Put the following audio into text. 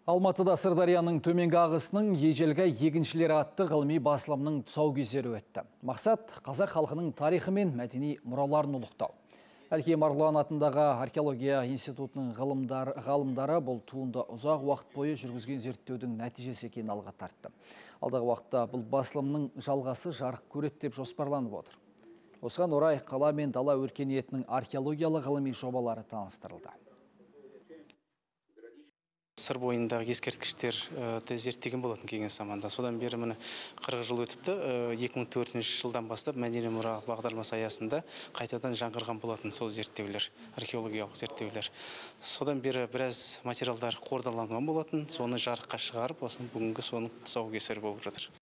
Алматыда Сырдарияның төменгі ағысының ежелгі егіншілері атты ғылыми басылымның тұсаукесері өтті. Мақсат қазақ халқының тарихы мен мәдени мұраларын ұлықтау. Әлкей Марғұлан атындағы археология институтының ғалымдары бұл туынды ұзақ уақыт бойы жүргізген зерттеудің нәтижесі екенін алға тартты. Алдағы уақытта бұл басылымның жалғасы жарық көреді деп жоспарланып отыр. Осыған орай қала мен дала өркениетінің археологиялық ғылыми жобалары таныстырылды. Сыр бойындағы ескерткіштер зерттеген болатын кеңес заманда. Содан бері міне 40 жыл өтіпті. 2004 жылдан бастап мәдени мұра бағдарламасы аясында қайтадан жаңғырған болатын сол зерттеулер, археологиялық зерттеулер. Содан бері біраз материалдар қордаланған болатын. Соны жарыққа шығарып, бүгінгі соның тұсаукесері болып жатыр.